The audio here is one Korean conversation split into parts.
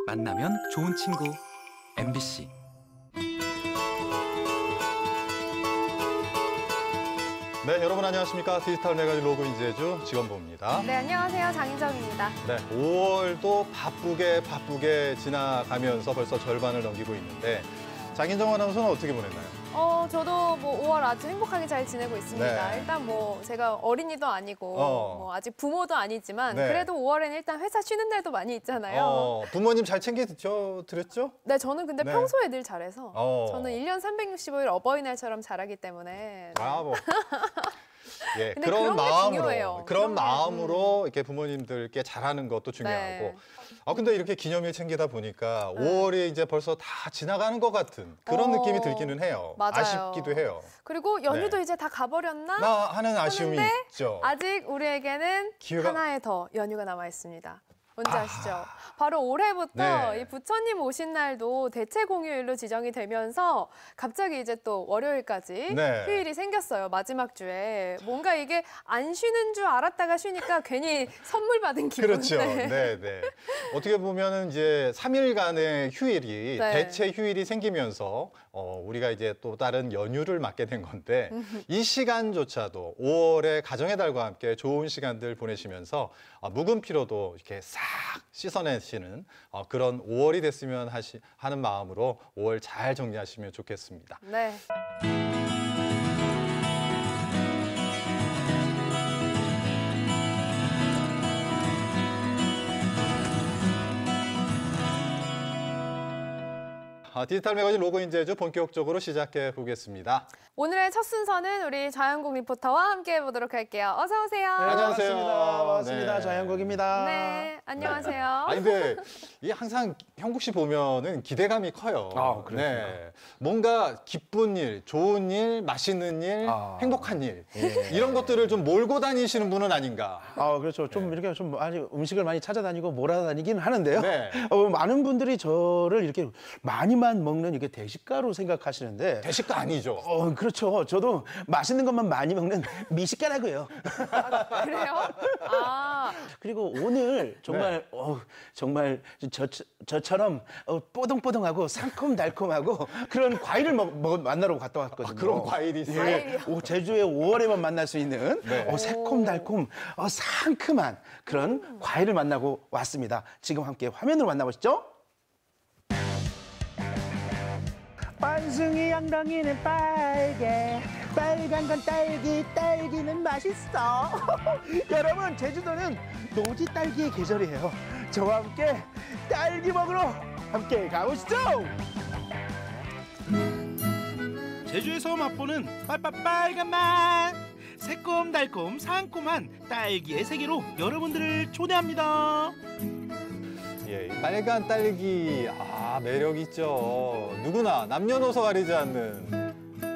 만나면 좋은 친구 MBC. 네, 여러분 안녕하십니까? 디지털 매거진 로그인 제주 지원보입니다. 네, 안녕하세요. 장인정입니다. 네, 5월도 바쁘게 지나가면서 벌써 절반을 넘기고 있는데 장인정 아나운서는 어떻게 보냈나요? 저도 뭐 5월 아주 행복하게 잘 지내고 있습니다. 네. 일단 뭐 제가 어린이도 아니고 뭐 아직 부모도 아니지만 네. 그래도 5월에는 일단 회사 쉬는 날도 많이 있잖아요. 부모님 잘 드렸죠? 네, 저는 근데 네. 평소에 늘 잘해서 저는 1년 365일 어버이날처럼 잘하기 때문에. 브라보. 예, 근데 그런 게 중요해요. 그런 마음으로 이렇게 부모님들께 잘하는 것도 중요하고. 네. 근데 이렇게 기념일 챙기다 보니까 5월이 이제 벌써 다 지나가는 것 같은 그런 느낌이 들기는 해요. 맞아요. 아쉽기도 해요. 그리고 연휴도 네. 이제 다 가버렸나? 하는 아쉬움이 하는데 있죠. 아직 우리에게는 하나의 더 연휴가 남아 있습니다. 뭔지 아시죠? 바로 올해부터 네. 이 부처님 오신 날도 대체 공휴일로 지정이 되면서 갑자기 이제 또 월요일까지 네. 휴일이 생겼어요. 마지막 주에. 뭔가 이게 안 쉬는 줄 알았다가 쉬니까 괜히 선물 받은 기분. 그렇죠. 네, 네. 어떻게 보면은 이제 3일간의 휴일이 네. 대체 휴일이 생기면서 우리가 이제 또 다른 연휴를 맞게 된 건데 이 시간조차도 5월에 가정의 달과 함께 좋은 시간들 보내시면서 묵은 피로도 이렇게 싹 씻어내시는 그런 5월이 됐으면 하는 마음으로 5월 잘 정리하시면 좋겠습니다. 네. 디지털 매거진 로그인 제주 본격적으로 시작해 보겠습니다. 오늘의 첫 순서는 우리 자연국 리포터와 함께 해보도록 할게요. 어서 오세요. 네, 안녕하세요. 반갑습니다. 네. 자연국입니다. 네, 안녕하세요. 아니 근데 이게 항상 형국 씨 보면은 기대감이 커요. 그렇군요. 네, 뭔가 기쁜 일, 좋은 일, 맛있는 일, 행복한 일 이런 것들을 좀 몰고 다니시는 분은 아닌가. 그렇죠. 좀 이렇게 좀 아주 음식을 많이 찾아다니고 몰아다니긴 하는데요. 네. 많은 분들이 저를 이렇게 많이만 먹는 이게 대식가로 생각하시는데. 대식가 아니죠. 그렇죠. 저도 맛있는 것만 많이 먹는 미식가라고요. 그래요? 그리고 오늘 정말 정말 저처럼 뽀동뽀동하고 상콤달콤하고 그런 과일을 만나러 갔다 왔거든요. 그런 과일이 있어요. 예, 제주에 5월에만 만날 수 있는 새콤달콤 상큼한 그런 과일을 만나고 왔습니다. 지금 함께 화면으로 만나보시죠. 원숭이 엉덩이는 빨개, 빨간 건 딸기, 딸기는 맛있어. 여러분, 제주도는 노지 딸기의 계절이에요. 저와 함께 딸기 먹으러 함께 가보시죠. 제주에서 맛보는 빨간 맛, 새콤달콤 상콤한 딸기의 세계로 여러분들을 초대합니다. 예, 빨간 딸기 매력 있죠. 누구나 남녀노소 가리지 않는.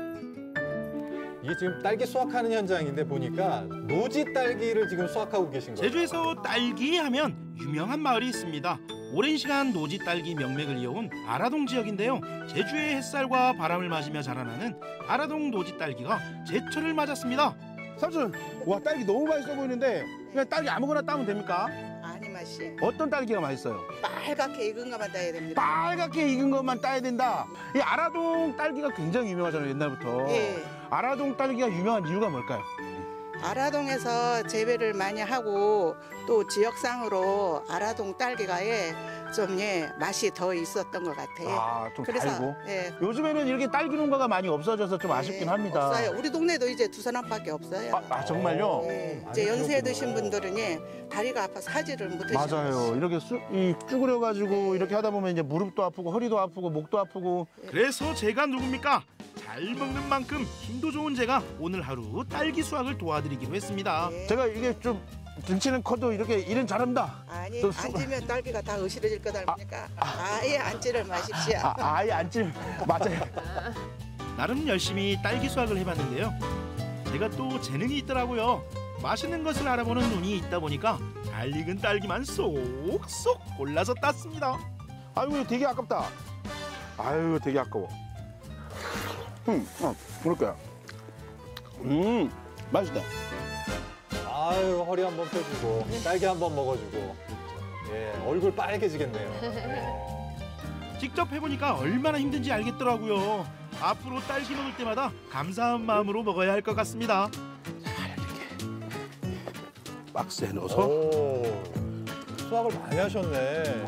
이게 지금 딸기 수확하는 현장인데 보니까 노지 딸기를 지금 수확하고 계신 거예요. 제주에서 딸기 하면 유명한 마을이 있습니다. 오랜 시간 노지 딸기 명맥을 이어온 아라동 지역인데요. 제주의 햇살과 바람을 맞으며 자라나는 아라동 노지 딸기가 제철을 맞았습니다. 삼촌, 와 딸기 너무 맛있어 보이는데 그냥 딸기 아무거나 따면 됩니까? 아니 맛이 어떤 딸기가 맛있어요? 빨갛게 익은 것만 따야 됩니다. 빨갛게 익은 것만 따야 된다. 이 아라동 딸기가 굉장히 유명하잖아요, 옛날부터. 예. 아라동 딸기가 유명한 이유가 뭘까요? 아라동에서 재배를 많이 하고 또 지역상으로 아라동 딸기가 좀 맛이 더 있었던 것 같아요. 좀 그래서 달고. 예. 요즘에는 이렇게 딸기 농가가 많이 없어져서 좀 아쉽긴 합니다. 없어요. 우리 동네도 이제 두서남밖에 없어요. 정말요? 예. 이제 연세 드신 분들은 다리가 아파서 하지를 못하시죠. 맞아요. 이렇게 쭈그려가지고 이렇게 하다 보면 이제 무릎도 아프고 허리도 아프고 목도 아프고. 그래서 제가 누굽니까? 잘 먹는 만큼 힘도 좋은 제가 오늘 하루 딸기 수확을 도와드리기로 했습니다. 예. 제가 이게 좀 등치는 커도 이렇게 일은 잘합니다. 아니 앉으면 딸기가 다 으스러질 거다 보니까 아예 앉지를 마십시오. 아예 앉지 맞아요. 나름 열심히 딸기 수확을 해봤는데요. 제가 또 재능이 있더라고요. 맛있는 것을 알아보는 눈이 있다 보니까 잘 익은 딸기만 쏙쏙 골라서 땄습니다. 아이고 되게 아깝다. 아유 되게 아까워. 그럴까요? 맛있다. 아유, 허리 한번 펴주고 딸기 한번 먹어주고. 예, 얼굴 빨개지겠네요. 직접 해보니까 얼마나 힘든지 알겠더라고요. 앞으로 딸기 먹을 때마다 감사한 마음으로 먹어야 할 것 같습니다. 박스에 넣어서 오, 수학을 많이 하셨네.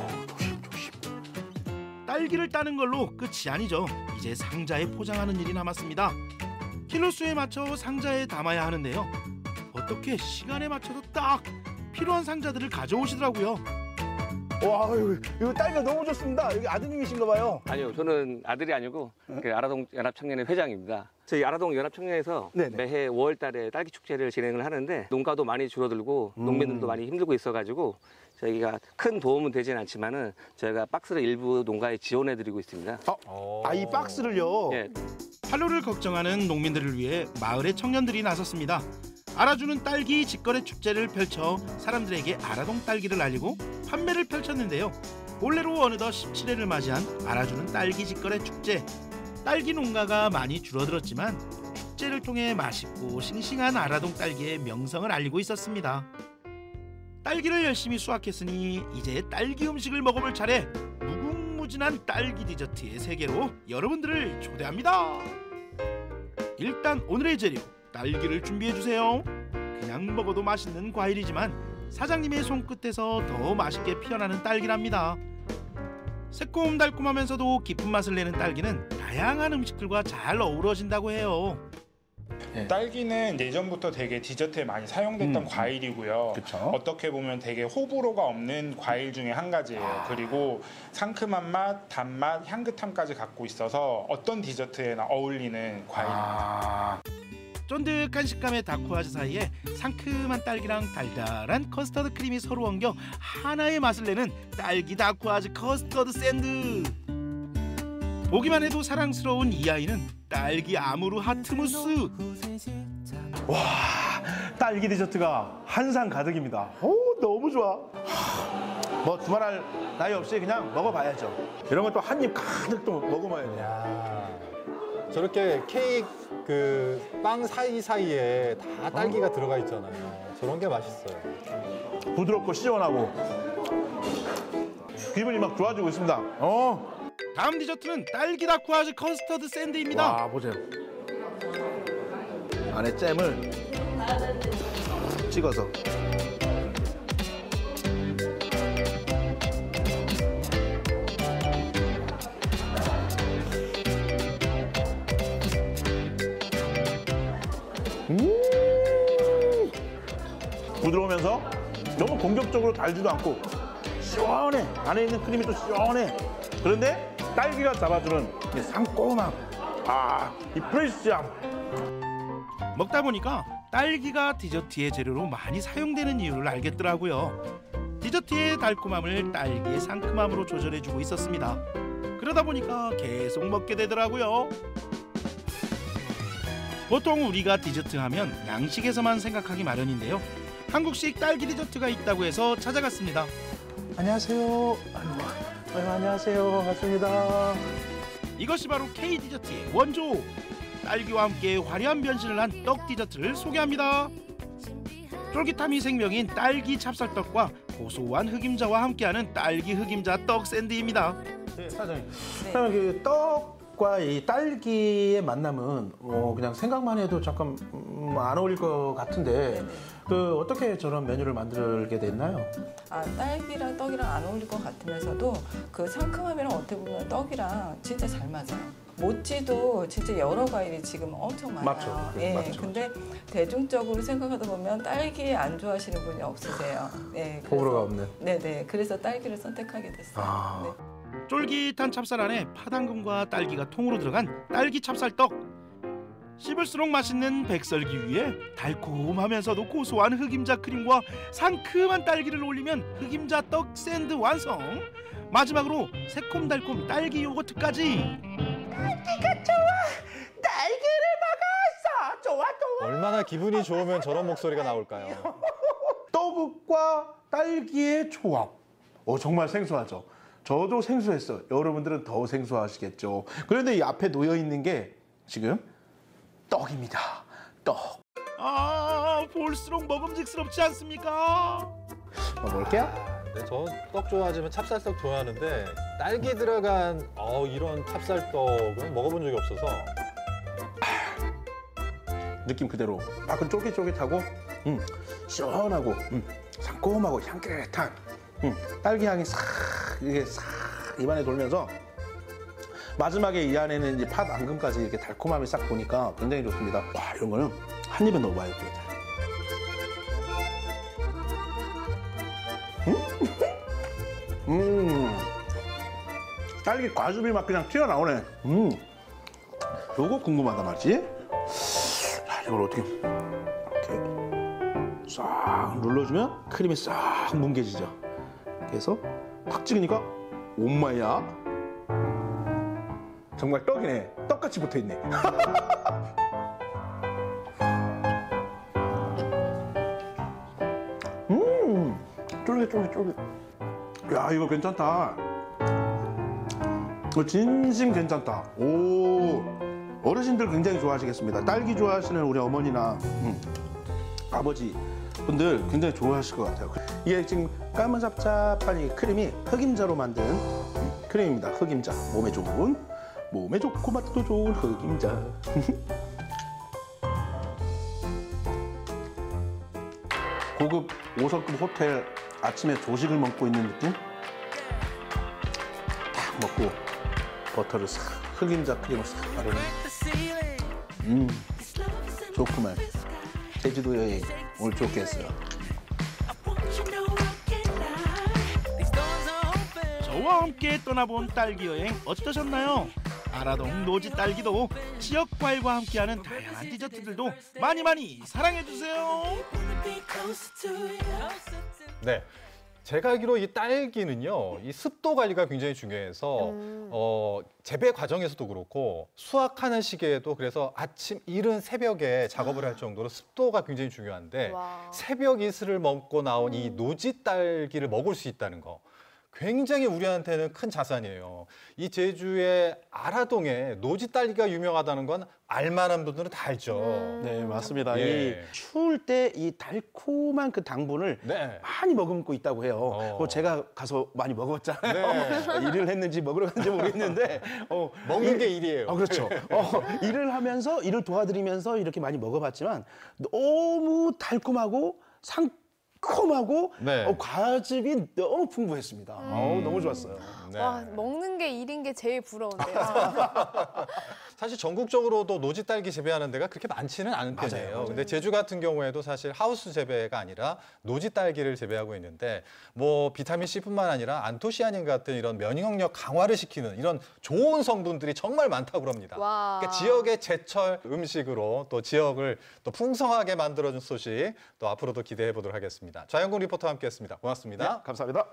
딸기를 따는 걸로 끝이 아니죠. 이제 상자에 포장하는 일이 남았습니다. 킬로수에 맞춰 상자에 담아야 하는데요. 어떻게 시간에 맞춰서 딱 필요한 상자들을 가져오시더라고요. 와, 이거 딸기가 너무 좋습니다. 여기 아드님이신가 봐요. 아니요, 저는 아들이 아니고 그 아라동 연합청년회 회장입니다. 저희 아라동 연합청년에서 네네. 매해 5월 달에 딸기 축제를 진행을 하는데 농가도 많이 줄어들고 농민들도 많이 힘들고 있어가지고 저희가 큰 도움은 되지는 않지만은 저희가 박스를 일부 농가에 지원해드리고 있습니다. 이 박스를요. 예, 활로를 걱정하는 농민들을 위해 마을의 청년들이 나섰습니다. 알아주는 딸기 직거래 축제를 펼쳐 사람들에게 아라동 딸기를 알리고 판매를 펼쳤는데요. 올해로 어느덧 17회를 맞이한 알아주는 딸기 직거래 축제. 딸기 농가가 많이 줄어들었지만 축제를 통해 맛있고 싱싱한 아라동 딸기의 명성을 알리고 있었습니다. 딸기를 열심히 수확했으니 이제 딸기 음식을 먹어볼 차례. 무궁무진한 딸기 디저트의 세계로 여러분들을 초대합니다. 일단 오늘의 재료 딸기를 준비해주세요. 그냥 먹어도 맛있는 과일이지만 사장님의 손끝에서 더 맛있게 피어나는 딸기랍니다. 새콤달콤하면서도 깊은 맛을 내는 딸기는 다양한 음식들과 잘 어우러진다고 해요. 딸기는 예전부터 되게 디저트에 많이 사용됐던 과일이고요. 그쵸. 어떻게 보면 되게 호불호가 없는 과일 중에 한 가지예요. 그리고 상큼한 맛, 단맛, 향긋함까지 갖고 있어서 어떤 디저트에나 어울리는 과일입니다. 쫀득한 식감의 다쿠아즈 사이에 상큼한 딸기랑 달달한 커스터드 크림이 서로 엉겨 하나의 맛을 내는 딸기 다쿠아즈 커스터드 샌드. 보기만 해도 사랑스러운 이 아이는 딸기 아무르 하트무스. 와, 딸기 디저트가 한상 가득입니다. 오, 너무 좋아. 뭐 두말할 나위 없이 그냥 먹어봐야죠. 이런 것도 한 입 가득 또 먹으면 야, 저렇게 케이크 그 빵 사이사이에 다 딸기가 들어가 있잖아요. 저런 게 맛있어요. 부드럽고 시원하고 기분이 막 좋아지고 있습니다. 다음 디저트는 딸기 다쿠아즈 커스터드 샌드입니다. 와, 보세요. 안에 잼을 찍어서. 부드러우면서 너무 공격적으로 달지도 않고 시원해. 안에 있는 크림이 또 시원해. 그런데 딸기가 잡아주는 이 상콤함, 이 프레시함. 먹다 보니까 딸기가 디저트의 재료로 많이 사용되는 이유를 알겠더라고요. 디저트의 달콤함을 딸기의 상큼함으로 조절해주고 있었습니다. 그러다 보니까 계속 먹게 되더라고요. 보통 우리가 디저트 하면 양식에서만 생각하기 마련인데요. 한국식 딸기 디저트가 있다고 해서 찾아갔습니다. 안녕하세요. 안녕하세요. 반갑습니다. 이것이 바로 K 디저트의 원조. 딸기와 함께 화려한 변신을 한 떡 디저트를 소개합니다. 쫄깃함이 생명인 딸기 찹쌀떡과 고소한 흑임자와 함께하는 딸기 흑임자 떡 샌드입니다. 네, 사장님. 그러면 그 떡과 이 딸기의 만남은 그냥 생각만 해도 잠깐 안 어울릴 것 같은데 그 어떻게 저런 메뉴를 만들게 됐나요? 딸기랑 떡이랑 안 어울릴 것 같으면서도 그 상큼함이랑 어떻게 보면 떡이랑 진짜 잘 맞아요. 모찌도 진짜 여러 과일이 지금 엄청 많아요. 맞죠. 예, 맞죠. 근데 대중적으로 생각하다 보면 딸기 안 좋아하시는 분이 없으세요. 예, 호불호가 없는. 네네. 그래서 딸기를 선택하게 됐어요. 네. 쫄깃한 찹쌀 안에 파당금과 딸기가 통으로 들어간 딸기 찹쌀떡. 씹을수록 맛있는 백설기 위에 달콤하면서도 고소한 흑임자 크림과 상큼한 딸기를 올리면 흑임자 떡 샌드 완성. 마지막으로 새콤달콤 딸기 요거트까지. 딸기가 좋아. 딸기를 먹었어. 좋아 좋아. 얼마나 기분이 좋으면 저런 목소리가 나올까요? 떡과 딸기의 조합. 정말 생소하죠. 저도 생소했어요. 여러분들은 더 생소하시겠죠. 그런데 이 앞에 놓여 있는 게 지금 떡입니다. 떡. 볼수록 먹음직스럽지 않습니까? 먹어볼게요. 네, 저 떡 좋아하지만 찹쌀떡 좋아하는데 딸기 들어간 이런 찹쌀떡은 먹어본 적이 없어서. 느낌 그대로 밖은 쫄깃쫄깃하고 시원하고 상콤하고 향긋한 딸기 향이 싹 이게 싹 입안에 돌면서 마지막에 이 안에는 이제 팥 앙금까지 이렇게 달콤함이 싹 도니까 굉장히 좋습니다. 와, 이런 거는 한 입에 넣어봐야 되겠다. 딸기 과즙이 막 그냥 튀어나오네. 요거 궁금하다 말이지. 자, 이걸 어떻게 이렇게 싹 눌러주면 크림이 싹 뭉개지죠. 그래서 탁 찍으니까 엄마야. 정말 떡이네. 떡같이 붙어있네. 쫄깃쫄깃쫄깃. 야, 이거 괜찮다. 이거 진심 괜찮다. 오, 어르신들 굉장히 좋아하시겠습니다. 딸기 좋아하시는 우리 어머니나 아버지 분들 굉장히 좋아하실 것 같아요. 이게 지금 까무잡잡한 이 크림이 흑임자로 만든 크림입니다. 흑임자. 몸에 좋고 맛도 좋은 흑임자. 고급 5성급 호텔 아침에 조식을 먹고 있는 느낌? 딱 먹고 버터를 싹 흑임자 크림을 싹 바르는. 좋구만. 제주도 여행 오늘 좋게 했어요. 저와 함께 떠나본 딸기 여행 어떠셨나요? 아라동 노지 딸기도 지역 과일과 함께하는 다양한 디저트들도 많이 사랑해주세요. 네. 제가 알기로 이 딸기는요, 이 습도 관리가 굉장히 중요해서 재배 과정에서도 그렇고 수확하는 시기에도 그래서 아침 이른 새벽에 작업을 할 정도로 습도가 굉장히 중요한데 와. 새벽 이슬을 먹고 나온 이 노지 딸기를 먹을 수 있다는 거. 굉장히 우리한테는 큰 자산이에요. 이 제주의 아라동에 노지 딸기가 유명하다는 건 알만한 분들은 다 알죠. 네, 맞습니다. 예. 이 추울 때 이 달콤한 그 당분을 네. 많이 머금고 있다고 해요. 그거 제가 가서 많이 먹어봤잖아요. 네. 일을 했는지 먹으러 갔는지 모르겠는데 먹는 게 일이에요. 그렇죠. 일을 하면서 일을 도와드리면서 이렇게 많이 먹어봤지만 너무 달콤하고 상콤하고 네. 과즙이 너무 풍부했습니다. 너무 좋았어요. 네. 와, 먹는 게 일인 게 제일 부러운데요. 사실 전국적으로도 노지 딸기 재배하는 데가 그렇게 많지는 않은 편이에요. 근데 제주 같은 경우에도 사실 하우스 재배가 아니라 노지 딸기를 재배하고 있는데 뭐 비타민 C뿐만 아니라 안토시아닌 같은 이런 면역력 강화를 시키는 이런 좋은 성분들이 정말 많다고 합니다. 와. 그러니까 지역의 제철 음식으로 또 지역을 또 풍성하게 만들어준 소식 또 앞으로도 기대해 보도록 하겠습니다. 좌영국 리포터와 함께했습니다. 고맙습니다. 네, 감사합니다.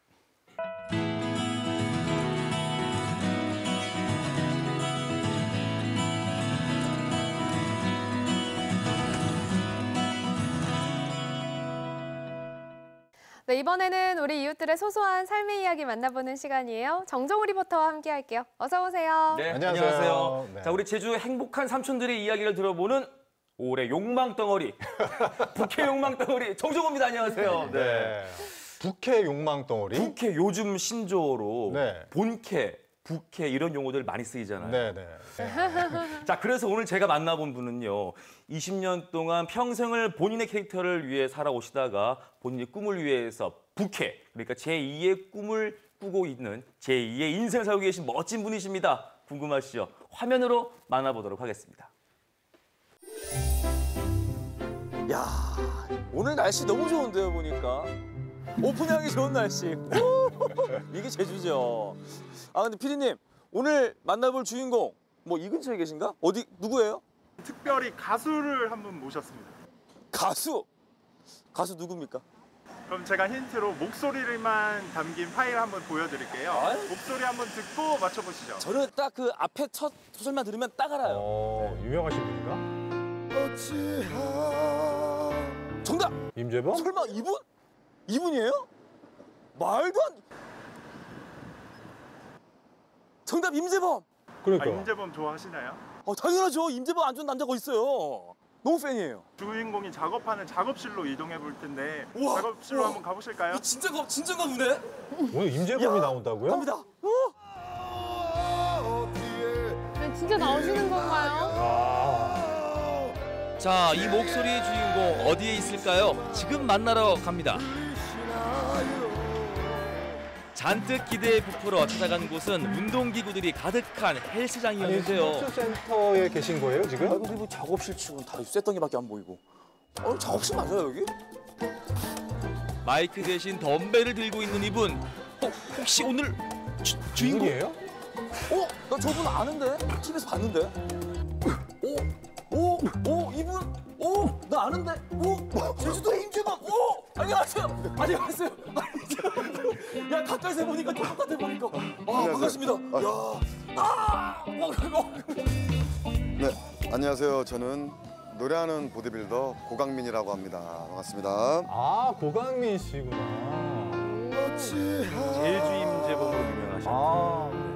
네, 이번에는 우리 이웃들의 소소한 삶의 이야기 만나보는 시간이에요. 정정우 리포터와 함께 할게요. 어서 오세요. 네, 안녕하세요. 안녕하세요. 네. 자, 우리 제주의 행복한 삼촌들의 이야기를 들어보는 올해 욕망덩어리, 북해 욕망덩어리 정정호입니다. 안녕하세요. 네. 북해 욕망덩어리. 북해 요즘 신조어로 네. 본캐, 북해 이런 용어들 많이 쓰이잖아요. 네네. 자, 그래서 오늘 제가 만나본 분은요. 20년 동안 평생을 본인의 캐릭터를 위해 살아오시다가 본인의 꿈을 위해서 북해, 그러니까 제2의 꿈을 꾸고 있는 제2의 인생을 살고 계신 멋진 분이십니다. 궁금하시죠? 화면으로 만나보도록 하겠습니다. 야, 오늘 날씨 너무 좋은데요, 보니까. 오픈하기 좋은 날씨. 이게 제주죠. 아, 근데 피디님, 오늘 만나볼 주인공 뭐 이 근처에 계신가? 어디 누구예요? 특별히 가수를 한 분 모셨습니다. 가수. 가수 누굽니까? 그럼 제가 힌트로 목소리만 담긴 파일 한번 보여드릴게요. 아유. 목소리 한번 듣고 맞춰보시죠. 저는 딱 그 앞에 첫 소절만 들으면 딱 알아요. 유명하신 분인가? 정답. 임재범? 설마 이분? 이분이에요? 말도 안. 정답 임재범. 그러니까. 임재범 좋아하시나요? 당연하죠. 임재범 안 좋은 남자가 있어요. 너무 팬이에요. 주인공이 작업하는 작업실로 이동해 볼 텐데 우와, 작업실로 우와. 한번 가보실까요? 진짜가 보네. 오늘 임재범이 나온다고요? 갑니다. 진짜 나오시는 건가요? 자, 이 목소리의 주인공 어디에 있을까요? 지금 만나러 갑니다. 잔뜩 기대에 부풀어 찾아간 곳은 운동기구들이 가득한 헬스장이었는데요. 스포츠센터에 계신 거예요, 지금? 아이고, 뭐 작업실 치고는 다 쇳덩이밖에 안 보이고. 작업실 맞아요, 여기? 마이크 대신 덤벨을 들고 있는 이분. 혹시 오늘 주인공이에요? 나 저분 아는데? TV에서 봤는데? 이분? 나 아는데? 제주도 임재범! 안녕하세요! 안녕하세요! 야, 가까이서 보니까 똑같아 보니까. 반갑습니다. 네, 안녕하세요. 저는 노래하는 보디빌더 고강민이라고 합니다. 반갑습니다. 아, 고강민 씨구나. 제주 임재범으로 유명하셨죠.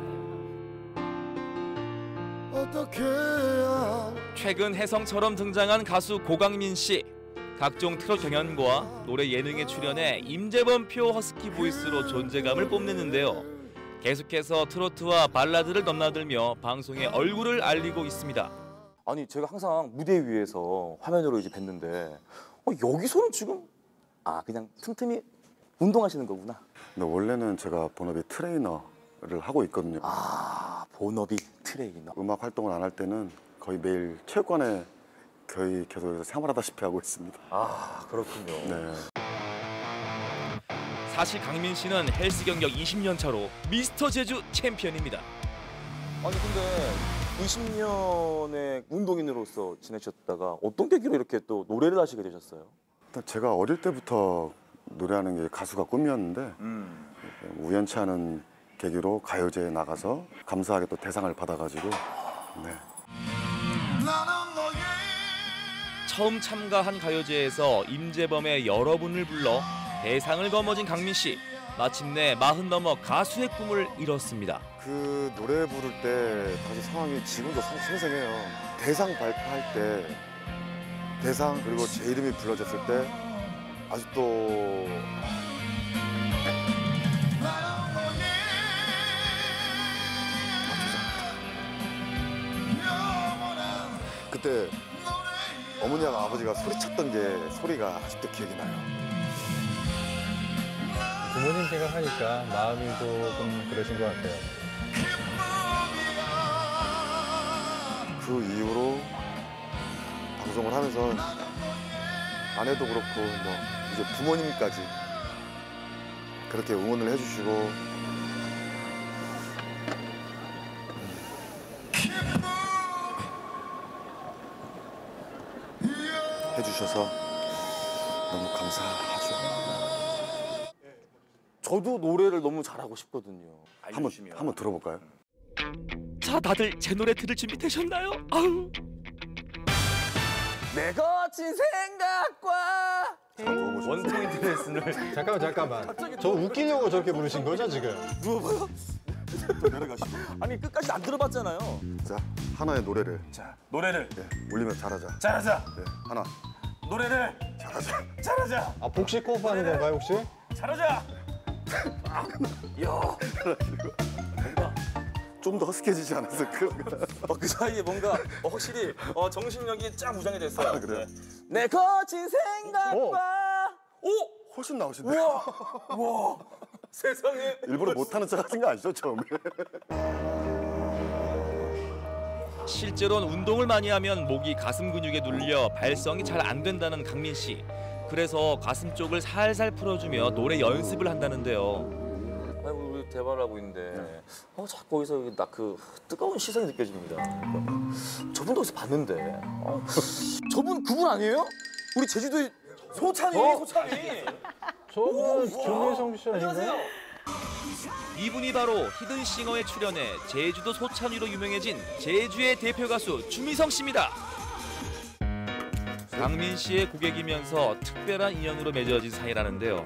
최근 혜성처럼 등장한 가수 고강민 씨. 각종 트롯 경연과 노래 예능에 출연해 임재범표 허스키 보이스로 존재감을 뽐냈는데요. 계속해서 트로트와 발라드를 넘나들며 방송에 얼굴을 알리고 있습니다. 아니, 제가 항상 무대 위에서 화면으로 이제 뵀는데 여기서는 지금 그냥 틈틈이 운동하시는 거구나. 네, 원래는 제가 본업이 트레이너를 하고 있거든요. 본업이 트레이너. 음악 활동을 안 할 때는 거의 매일 체육관에 거의 계속해서 생활하다시피 하고 있습니다. 그렇군요. 네. 사실 강민 씨는 헬스 경력 20년 차로 미스터 제주 챔피언입니다. 아니, 근데 20년의 운동인으로서 지내셨다가 어떤 계기로 이렇게 또 노래를 하시게 되셨어요? 일단 제가 어릴 때부터 노래하는 게 가수가 꿈이었는데 우연치 않은 계기로 가요제에 나가서 감사하게 또 대상을 받아가지고 네. 처음 참가한 가요제에서 임재범의 여러분을 불러 대상을 거머쥔 강민 씨. 마침내 40 넘어 가수의 꿈을 이뤘습니다. 그 노래 부를 때 당시 상황이 지금도 생생해요. 대상 발표할 때 대상 그리고 제 이름이 불러졌을 때 아직도 그때 어머니하고 아버지가 소리쳤던 게 소리가 아직도 기억이 나요. 부모님 생각하니까 마음이 조금 그러신 것 같아요. 그 이후로 방송을 하면서 아내도 그렇고 뭐 이제 부모님까지 그렇게 응원을 해주시고 해주셔서 너무 감사하죠. 저도 노래를 너무 잘하고 싶거든요. 한번 들어볼까요? 자, 다들 제 노래 들을 준비 되셨나요? 아우. 내 거친 생각과 원포인트 레슨을. 잠깐만. 저 웃기려고 저렇게 부르신 거죠, 지금? 누워봐요. 내려가시고. 아니, 끝까지 안 들어봤잖아요. 자, 하나의 노래를. 자, 노래를. 네, 울리면 잘하자. 잘하자. 네, 하나. 노래를. 잘하자. 잘하자. 복식 호흡 하는 건가요, 혹시? 잘하자. 좀 더 허스키해지지 않았을까? 그 사이에 뭔가 확실히 정신력이 쫙 무장이 됐어요. 그래요? 내 거친 생각과 훨씬 나오신데. 우와. 세상에. 일부러 못하는 척 하신 거 아니죠, 처음에? 실제로는 운동을 많이 하면 목이 가슴 근육에 눌려 발성이 잘 안 된다는 강민 씨. 그래서 가슴 쪽을 살살 풀어주며 노래 연습을 한다는데요. 아이고, 우리 대화를 하고 있는데 자꾸 거기서 나 그 뜨거운 시선이 느껴집니다. 저분도 어디서 봤는데 저분 그분 아니에요? 우리 제주도의 소찬이. 저분 조미성 씨 아닌가요? 이분이 바로 히든싱어에 출연해 제주도 소찬휘로 유명해진 제주의 대표 가수 주미성 씨입니다. 강민 씨의 고객이면서 특별한 인연으로 맺어진 사이라는데요.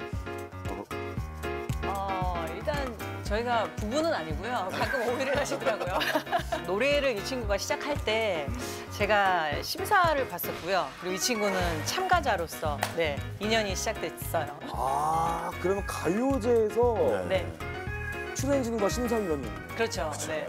일단 저희가 부부는 아니고요. 가끔 오해를 하시더라고요. 노래를 이 친구가 시작할 때 제가 심사를 봤었고요. 그리고 이 친구는 참가자로서 네, 인연이 시작됐어요. 아, 그러면 가요제에서 네. 출연진과 심사위원님. 그렇죠. 네.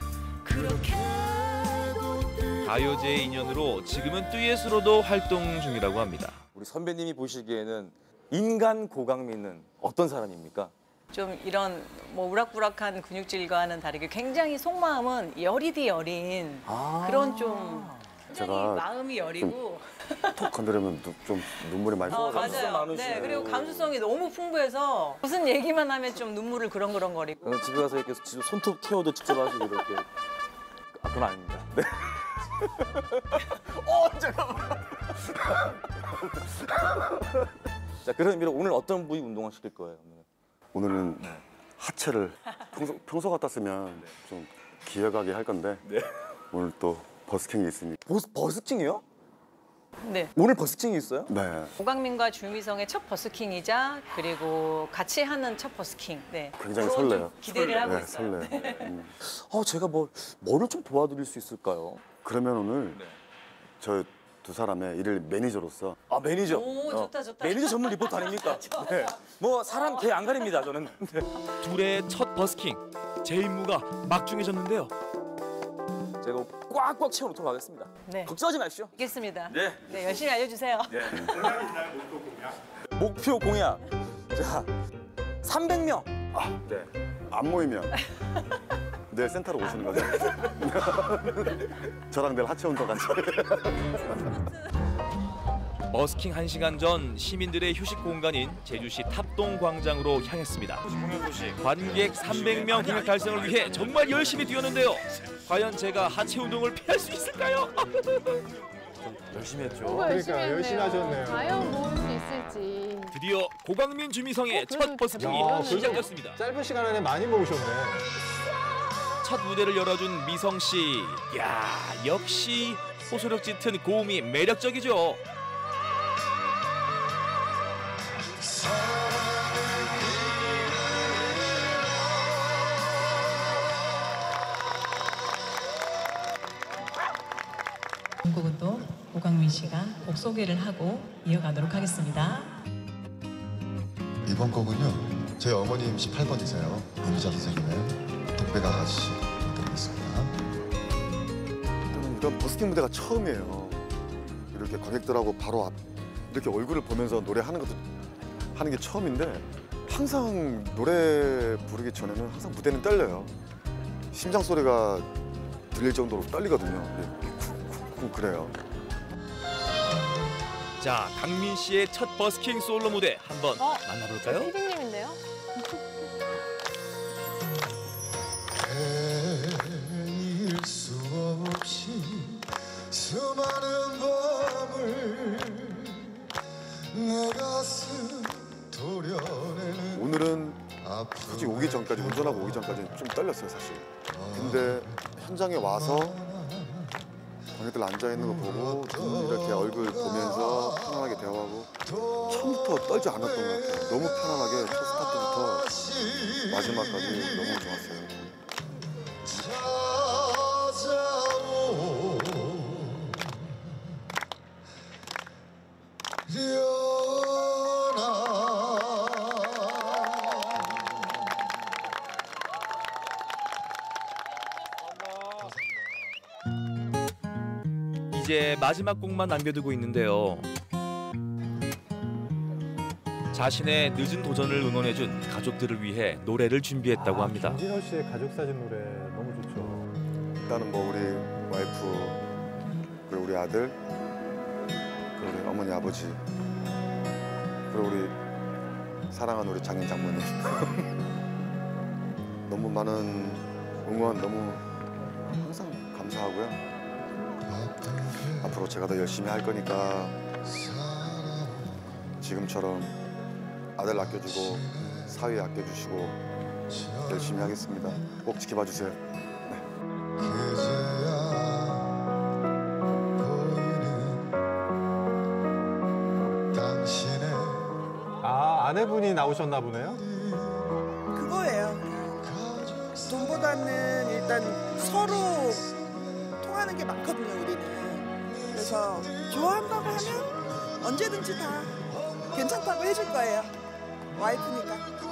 가요제의 인연으로 지금은 듀엣으로도 활동 중이라고 합니다. 우리 선배님이 보시기에는 인간 고강민은 어떤 사람입니까? 좀 이런 뭐 우락부락한 근육질과는 다르게 굉장히 속마음은 여리디 여린 그런 좀 굉장히 제가 마음이 여리고 톡 건드리면 좀 눈물이 많이 맞아요. 네, 그리고 감수성이 너무 풍부해서 무슨 얘기만 하면 좀 눈물을 그렁그렁거리고. 집에 가서 이렇게 직접 손톱 케어도 직접 하시고 이렇게. 아, 그건 아닙니다. 네. 잠깐만. 자, 그런 의미로 오늘 어떤 부위 운동을 시킬 거예요? 오늘은 하체를 평소 같았으면 좀 기억하게 할 건데 오늘 또 버스킹이 있으니까. 버스킹이요? 네. 오늘 버스킹이 있어요? 네. 고강민과 주미성의 첫 버스킹이자 그리고 같이 하는 첫 버스킹. 네. 굉장히 그건 좀 설레요. 기대를 하고 네, 있어요. 설레요. 제가 뭐를 좀 도와드릴 수 있을까요? 그러면 오늘 저 두 사람의 일일 매니저로서. 아, 매니저. 오, 좋다, 좋다. 매니저 전문 리포터 아닙니까? 네. 뭐 사람 개 안 가립니다, 저는. 네. 둘의 첫 버스킹, 제 임무가 막중해졌는데요. 제가 꽉꽉 채워놓도록 하겠습니다. 네. 걱정하지 마십시오. 알겠습니다. 네. 네, 열심히 알려주세요. 네. 목표 공약. 자, 300명. 네. 안 모이면 내일 센터로 오시는 거죠? 저랑 내일 하체 운동 같이. 버스킹 1시간 전 시민들의 휴식 공간인 제주시 탑동 광장으로 향했습니다. 관객 300명 공약 달성을 위해 정말 열심히 뛰었는데요. 과연 제가 하체 운동을 피할 수 있을까요? 열심히 했죠. 그러니까 열심히 하셨네요. 과연 모을 수 있을지. 드디어 고강민 주미성의 첫 버스킹이 시작됐습니다. 짧은 시간 안에 많이 모으셨네. 첫 무대를 열어준 미성 씨. 야, 역시 호소력 짙은 고음이 매력적이죠. 곡은 또 고강민 씨가 곡 소개를 하고 이어가도록 하겠습니다. 이번 곡은요, 저희 어머님 18번이세요. 이미자 선생님의 독배강아지 드리겠습니다. 저는 이런 버스킹 무대가 처음이에요. 이렇게 관객들하고 바로 앞 이렇게 얼굴을 보면서 노래하는 것도 하는 게 처음인데 항상 노래 부르기 전에는 항상 무대는 떨려요. 심장 소리가 들릴 정도로 떨리거든요. 쿵쿵쿵 그래요. 자, 강민 씨의 첫 버스킹 솔로 무대 한번 만나볼까요? 피디님인데요? 헤일 수 없이 수많은 밤을 내 가슴 도려내는. 오늘은 솔직히 오기 전까지, 운전하고 오기 전까지는 좀 떨렸어요, 사실. 근데 현장에 와서 관객들 앉아있는 거 보고 이렇게 얼굴 보면서 편안하게 대화하고 처음부터 떨지 않았던 것 같아요. 너무 편안하게 첫 스타트부터 마지막까지 너무 좋았어요. 이제 마지막 곡만 남겨두고 있는데요. 자신의 늦은 도전을 응원해준 가족들을 위해 노래를 준비했다고 합니다. 김진호 씨의 가족 사진 노래 너무 좋죠. 일단은 뭐 우리 와이프, 그리고 우리 아들, 그리고 우리 어머니, 아버지, 그리고 우리 사랑하는 우리 장인, 장모님. 너무 많은 응원 너무 항상 감사하고요. 앞으로 제가 더 열심히 할 거니까 지금처럼 아들 아껴주고 사위 아껴주시고 열심히 하겠습니다. 꼭 지켜봐 주세요. 아, 아내분이 나오셨나 보네요. 그거예요. 돈보다는 일단 서로 통하는 게 많거든요, 우리는. 그래서 좋아한다고 하면 언제든지 다 괜찮다고 해줄 거예요. 와이프니까.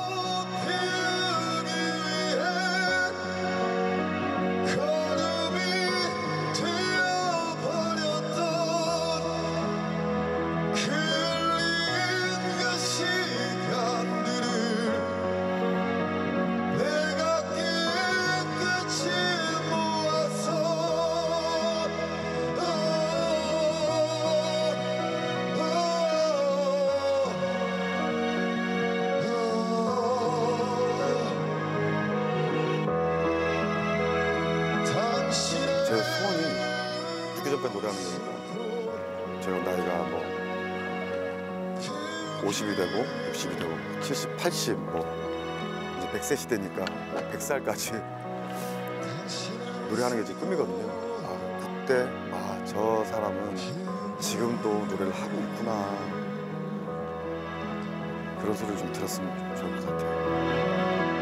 제 소원이 죽기 전까지 노래하는 거니까 제가 나이가 뭐 50이 되고 60이 되고 70, 80 뭐 이제 100세 시대니까 100살까지 노래하는 게 제 꿈이거든요. 아, 그때 저 사람은 지금도 노래를 하고 있구나 그런 소리를 좀 들었으면 좋을 것 같아요.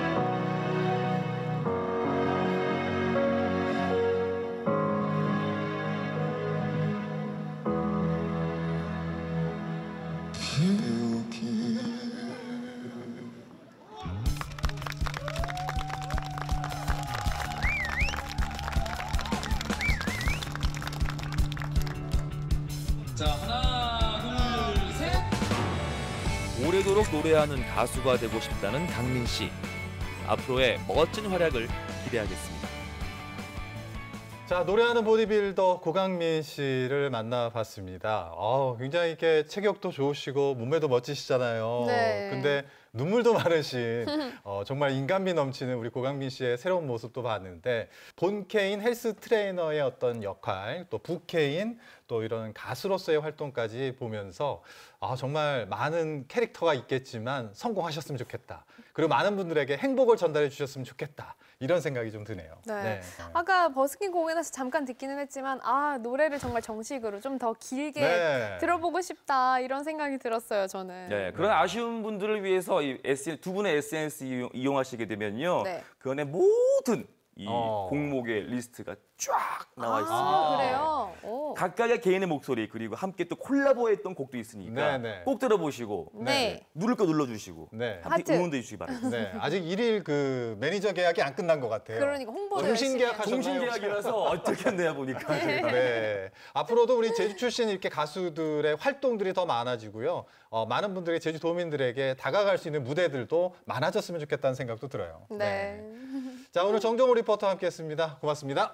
자, 하나, 둘, 셋. 오래도록 노래하는 가수가 되고 싶다는 강민 씨. 앞으로의 멋진 활약을 기대하겠습니다. 자, 노래하는 보디빌더 고강민 씨를 만나봤습니다. 굉장히 이렇게 체격도 좋으시고 몸매도 멋지시잖아요. 네. 근데 눈물도 많으신 정말 인간미 넘치는 우리 고강민 씨의 새로운 모습도 봤는데 본캐인 헬스 트레이너의 어떤 역할, 또 부캐인 또 이런 가수로서의 활동까지 보면서 정말 많은 캐릭터가 있겠지만 성공하셨으면 좋겠다. 그리고 많은 분들에게 행복을 전달해 주셨으면 좋겠다. 이런 생각이 좀 드네요. 네. 아까 버스킹 공연에서 잠깐 듣기는 했지만 노래를 정말 정식으로 좀 더 길게 들어보고 싶다 이런 생각이 들었어요, 저는. 네, 그런 아쉬운 분들을 위해서 두 분의 SNS 이용하시게 되면요. 그 안에 모든 이 곡목의 리스트가 쫙 나와 있습니다. 그래요? 오. 각각의 개인의 목소리 그리고 함께 또 콜라보했던 곡도 있으니까 꼭 들어보시고 누를 거 눌러주시고 함께 응원도 해주시기 바랍니다. 네, 아직 1일 그 매니저 계약이 안 끝난 것 같아요. 그러니까 홍보를 종신 계약하셨나요? 종신 계약이라서 어떻게 했나 보니까. 네. 앞으로도 우리 제주 출신 이렇게 가수들의 활동들이 더 많아지고요. 많은 분들이 제주 도민들에게 다가갈 수 있는 무대들도 많아졌으면 좋겠다는 생각도 들어요. 네. 자, 오늘 정정호 리포터와 함께했습니다. 고맙습니다.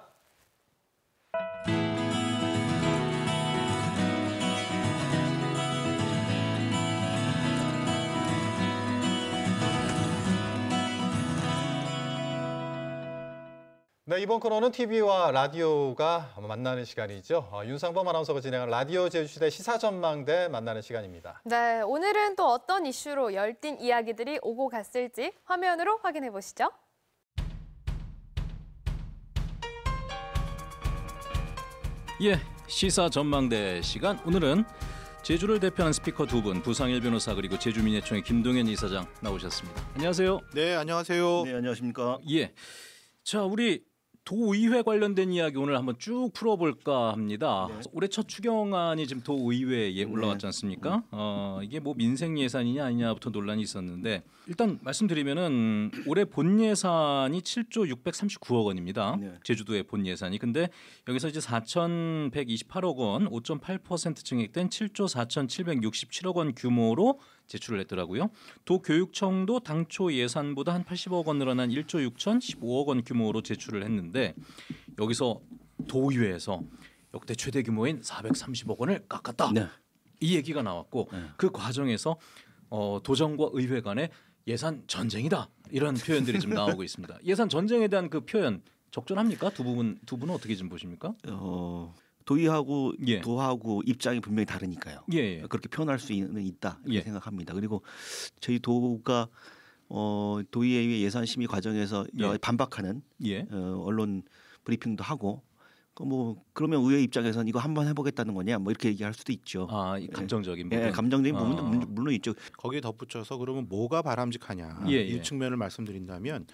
네, 이번 코너는 TV와 라디오가 만나는 시간이죠. 윤상범 아나운서가 진행한 라디오 제주시대 시사전망대 만나는 시간입니다. 네, 오늘은 또 어떤 이슈로 열띤 이야기들이 오고 갔을지 화면으로 확인해 보시죠. 예, 시사전망대 시간. 오늘은 제주를 대표하는 스피커 두 분, 부상일 변호사 그리고 제주민예총의 김동현 이사장 나오셨습니다. 안녕하세요. 네, 안녕하세요. 네, 안녕하십니까. 예, 자, 우리 도의회 관련된 이야기 오늘 한번 쭉 풀어볼까 합니다. 올해 첫 추경안이 지금 도의회에 올라왔지 않습니까? 이게 뭐 민생 예산이냐 아니냐부터 논란이 있었는데 일단 말씀드리면은 올해 본 예산이 7조 639억 원입니다. 제주도의 본 예산이. 근데 여기서 이제 4,128억 원, 5.8% 증액된 7조 4,767억 원 규모로 제출을 했더라고요. 도교육청도 당초 예산보다 한 80억 원 늘어난 1조 6,015억 원 규모로 제출을 했는데 여기서 도의회에서 역대 최대 규모인 430억 원을 깎았다. 이 얘기가 나왔고 그 과정에서 도정과 의회 간의 예산 전쟁이다. 이런 표현들이 좀 나오고 있습니다. 예산 전쟁에 대한 그 표현 적절합니까? 두 분은 어떻게 좀 보십니까? 도의하고 도하고 입장이 분명히 다르니까요. 그렇게 표현할 수 있다 이렇게 생각합니다. 그리고 저희 도가 도의회 예산 심의 과정에서 반박하는 언론 브리핑도 하고 뭐 그러면 의회 입장에서는 이거 한번 해보겠다는 거냐 뭐 이렇게 얘기할 수도 있죠. 감정적인 부분. 감정적인 부분도 물론 있죠. 거기에 덧붙여서 그러면 뭐가 바람직하냐 이 측면을 말씀드린다면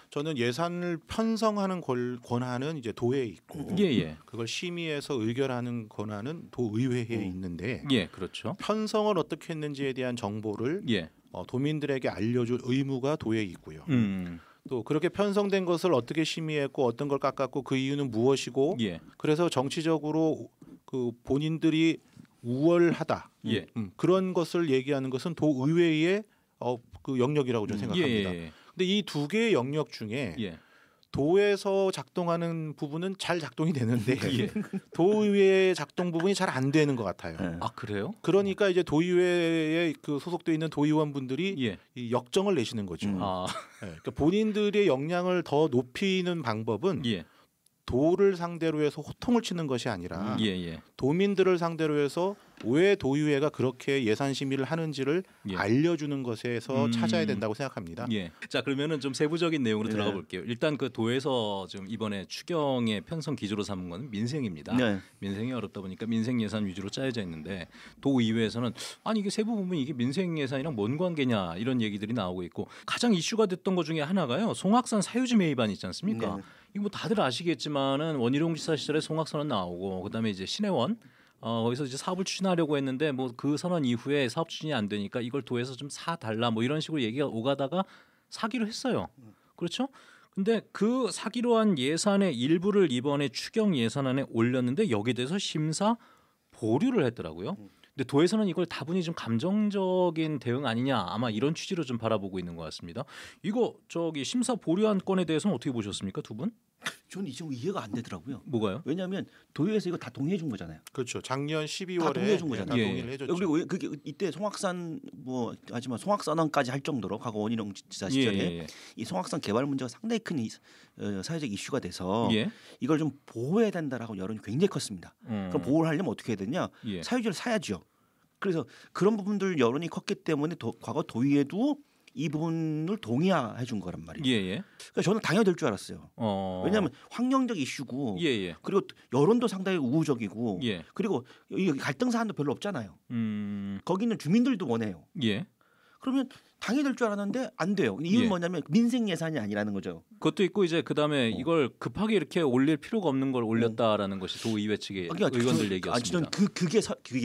저는 예산을 편성하는 권한은 이제 도에 있고 그걸 심의해서 의결하는 권한은 도의회에 있는데 그렇죠. 편성을 어떻게 했는지에 대한 정보를 도민들에게 알려줄 의무가 도에 있고요. 또 그렇게 편성된 것을 어떻게 심의했고 어떤 걸 깎았고 그 이유는 무엇이고 그래서 정치적으로 그 본인들이 우월하다 그런 것을 얘기하는 것은 도의회의 그 영역이라고 저는 생각합니다. 근데 이 두 개의 영역 중에 도에서 작동하는 부분은 잘 작동이 되는데 도의회의 작동 부분이 잘 안 되는 것 같아요. 아 그래요? 그러니까 이제 도의회에 그 소속돼 있는 도의원분들이 이 역정을 내시는 거죠. 그러니까 본인들의 역량을 더 높이는 방법은 도를 상대로 해서 호통을 치는 것이 아니라 도민들을 상대로 해서 왜 도의회가 그렇게 예산 심의를 하는지를 알려주는 것에서 찾아야 된다고 생각합니다. 자 그러면은 좀 세부적인 내용으로 들어가 볼게요. 일단 그 도에서 좀 이번에 추경의 편성 기조로 삼은 건 민생입니다. 민생이 어렵다 보니까 민생 예산 위주로 짜여져 있는데 도의회에서는 아니 이게 세부 부분 이게 민생 예산이랑 뭔 관계냐 이런 얘기들이 나오고 있고 가장 이슈가 됐던 것 중에 하나가요. 송악산 사유지 매입안 있지 않습니까? 이거 뭐 다들 아시겠지만은 원희룡 지사 시절에 송악선언 나오고 그다음에 이제 신혜원 거기서 이제 사업을 추진하려고 했는데 뭐 그 선언 이후에 사업 추진이 안 되니까 이걸 도에서 좀 사달라 뭐 이런 식으로 얘기가 오가다가 사기로 했어요. 그렇죠? 근데 그 사기로 한 예산의 일부를 이번에 추경 예산안에 올렸는데 여기에 대해서 심사 보류를 했더라고요. 근데 도에서는 이걸 다분히 좀 감정적인 대응 아니냐 아마 이런 취지로 좀 바라보고 있는 것 같습니다. 이거 저기 심사 보류한 건에 대해서는 어떻게 보셨습니까, 두 분? 저는 이 지금 이해가 안 되더라고요. 뭐가요? 왜냐하면 도의회에서 이거 다 동의해 준 거잖아요. 그렇죠. 작년 12월에 다 동의해 준 거잖아요. 다 동의를 해줬죠. 그리고 그게 이때 송악산 뭐 하지만 송악선언까지 할 정도로 과거 원희룡 지사 시절에 이 송악산 개발 문제가 상당히 큰 사회적 이슈가 돼서 이걸 좀 보호해야 된다라고 여론이 굉장히 컸습니다. 그럼 보호를 하려면 어떻게 해야 되냐? 사유지를 사야죠. 그래서 그런 부분들 여론이 컸기 때문에 과거 도의회도 이 부분을 동의해 준 거란 말이에요. 그러니까 저는 당연히 될 줄 알았어요. 왜냐하면 환경적 이슈고 그리고 여론도 상당히 우호적이고 그리고 여기 갈등 사안도 별로 없잖아요. 거기 있는 주민들도 원해요. 그러면 당연히 될 줄 알았는데 안 돼요. 이유는 뭐냐면 민생 예산이 아니라는 거죠. 그것도 있고 이제 그다음에 이걸 급하게 이렇게 올릴 필요가 없는 걸 올렸다라는 것이 도의회 측의 의원들 얘기였습니다. 그게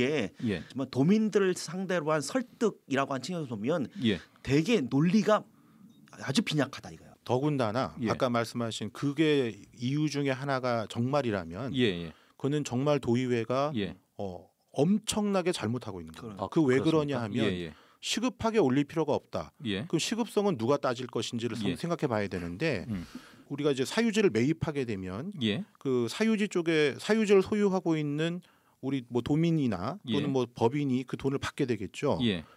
정말 도민들을 상대로 한 설득이라고 한 측면에서 보면 되게 논리가 아주 빈약하다 이거예요. 더군다나 아까 말씀하신 그게 이유 중에 하나가 정말이라면 그거는 정말 도의회가 엄청나게 잘못하고 있는 거예요. 그 왜 그러냐 하면 시급하게 올릴 필요가 없다. 그럼 시급성은 누가 따질 것인지를 생각해 봐야 되는데 우리가 이제 사유지를 매입하게 되면 그 사유지 쪽에 사유지를 소유하고 있는 우리 뭐 도민이나 또는 뭐 법인이 그 돈을 받게 되겠죠.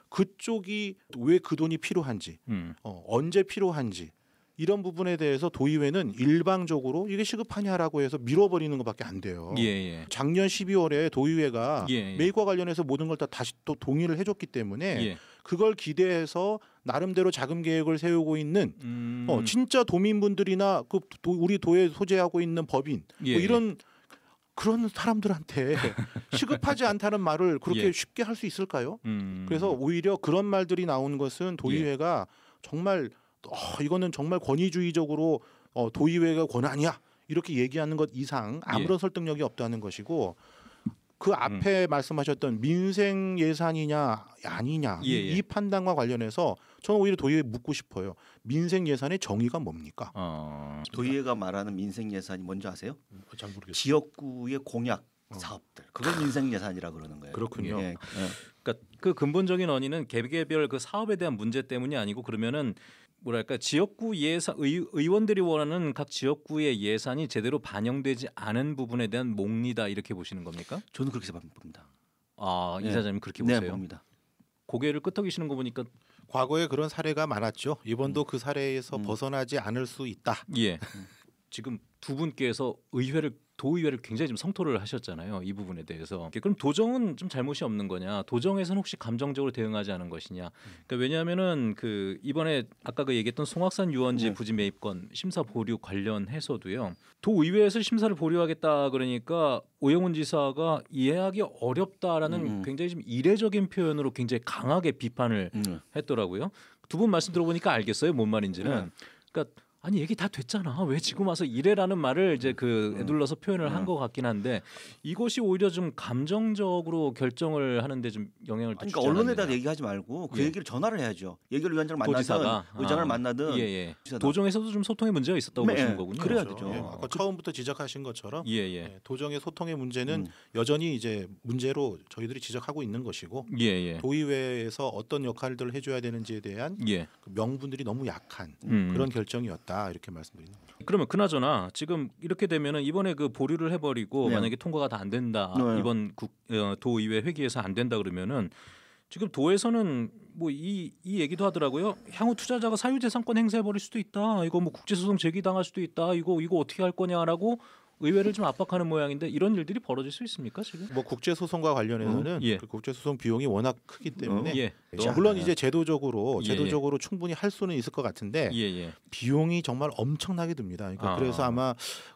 그쪽이 왜 그 돈이 필요한지, 언제 필요한지 이런 부분에 대해서 도의회는 일방적으로 이게 시급하냐라고 해서 밀어버리는 것밖에 안 돼요. 작년 12월에 도의회가 매입과 관련해서 모든 걸 다시 또 동의를 해줬기 때문에 그걸 기대해서 나름대로 자금 계획을 세우고 있는 진짜 도민분들이나 그 우리 도에 소재하고 있는 법인 뭐 이런 그런 사람들한테 시급하지 않다는 말을 그렇게 쉽게 할 수 있을까요? 그래서 오히려 그런 말들이 나오는 것은 도의회가 정말 이거는 정말 권위주의적으로 도의회가 권한이야 이렇게 얘기하는 것 이상 아무런 설득력이 없다는 것이고 그 앞에 말씀하셨던 민생 예산이냐 아니냐 이 판단과 관련해서 저는 오히려 도의회에 묻고 싶어요. 민생 예산의 정의가 뭡니까? 도의회가 말하는 민생 예산이 뭔지 아세요? 잘 모르겠어요. 지역구의 공약 사업들 그걸 민생 예산이라 그러는 거예요. 그렇군요. 그러니까 그 근본적인 원인은 개개별 그 사업에 대한 문제 때문이 아니고 그러면은 뭐랄까 지역구 예산 의원들이 원하는 각 지역구의 예산이 제대로 반영되지 않은 부분에 대한 몽리다 이렇게 보시는 겁니까? 저는 그렇게 봅니다. 아 이사장님 그렇게 보세요? 네, 봅니다. 고개를 끄덕이시는 거 보니까 과거에 그런 사례가 많았죠. 이번도 그 사례에서 벗어나지 않을 수 있다. 지금 두 분께서 도의회를 굉장히 좀 성토를 하셨잖아요. 이 부분에 대해서. 그럼 도정은 좀 잘못이 없는 거냐? 도정에서는 혹시 감정적으로 대응하지 않은 것이냐? 그러니까 왜냐하면은 그 이번에 아까 그 얘기했던 송악산 유원지 부지 매입권 심사 보류 관련해서도요. 도의회에서 심사를 보류하겠다 그러니까 오영훈 지사가 이해하기 어렵다라는 굉장히 좀 이례적인 표현으로 굉장히 강하게 비판을 했더라고요. 두 분 말씀 들어보니까 알겠어요. 뭔 말인지는. 그러니까 아니 얘기 다 됐잖아. 왜 지금 와서 이래라는 말을 이제 그 애둘러서 표현을 한 것 같긴 한데 이것이 오히려 좀 감정적으로 결정을 하는데 좀 영향을 주지 그러니까 언론에다 얘기하지 말고 그 얘기를 전화를 해야죠. 예결위원장을 만나든 의장을 만나든 도정에서도 좀 소통의 문제가 있었다고 보시는 거군요. 그래야 그렇죠. 되죠. 아까 처음부터 지적하신 것처럼 도정의 소통의 문제는 여전히 이제 문제로 저희들이 지적하고 있는 것이고 도의회에서 어떤 역할들을 해줘야 되는지에 대한 그 명분들이 너무 약한 그런 결정이었다. 이렇게 말씀드리는 거죠. 그러면 그나저나 지금 이렇게 되면은 이번에 그 보류를 해버리고 만약에 통과가 다 안 된다 이번 도의회 회기에서 안 된다 그러면은 지금 도에서는 뭐 이 얘기도 하더라고요. 향후 투자자가 사유재산권 행사해버릴 수도 있다. 이거 뭐 국제소송 제기당할 수도 있다. 이거 어떻게 할 거냐라고 의회를 좀 압박하는 모양인데 이런 일들이 벌어질 수 있습니까 지금? 뭐 국제소송과 관련해서는 그 국제소송 비용이 워낙 크기 때문에 물론 이제 제도적으로 충분히 할 수는 있을 것 같은데 비용이 정말 엄청나게 듭니다. 그러니까 그래서 아마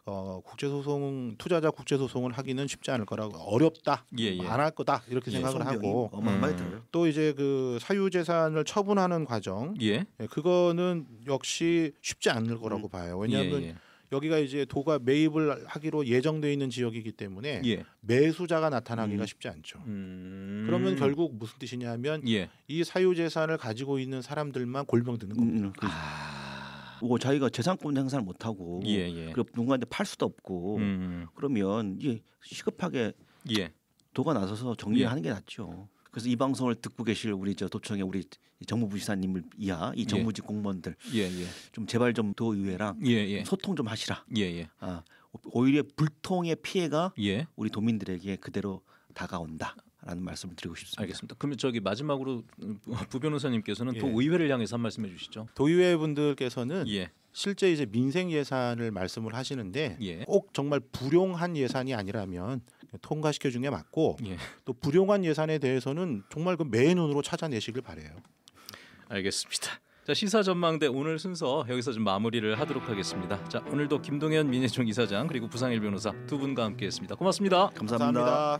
투자자 국제소송을 하기는 쉽지 않을 거라고 어렵다, 안 할 거다 이렇게 생각을 하고 또 이제 그 사유재산을 처분하는 과정 그거는 역시 쉽지 않을 거라고 봐요. 왜냐하면 여기가 이제 도가 매입을 하기로 예정돼 있는 지역이기 때문에 매수자가 나타나기가 쉽지 않죠. 그러면 결국 무슨 뜻이냐면 이 사유재산을 가지고 있는 사람들만 골병 드는 겁니다. 뭐 자기가 재산권 행사를 못 하고 그 누군가한테 팔 수도 없고 그러면 이게 시급하게 도가 나서서 정리하는 게 낫죠. 그래서 이 방송을 듣고 계실 우리 도청의 우리 정무부 지사님을 이하 이 정무직 공무원들 좀 제발 좀 도의회랑 소통 좀 하시라. 오히려 불통의 피해가 우리 도민들에게 그대로 다가온다라는 말씀을 드리고 싶습니다. 알겠습니다. 그러면 마지막으로 부 변호사님께서는 도의회를 향해서 한 말씀 해주시죠. 도의회 분들께서는 실제 이제 민생 예산을 말씀을 하시는데 꼭 정말 불용한 예산이 아니라면 통과시켜 주는 게 맞고 또 불용한 예산에 대해서는 정말 그 매의 눈으로 찾아내시길 바라요. 알겠습니다. 자, 시사전망대 오늘 순서 여기서 좀 마무리를 하도록 하겠습니다. 자, 오늘도 김동현 민예총 이사장 그리고 부상일 변호사 두 분과 함께했습니다. 고맙습니다. 감사합니다.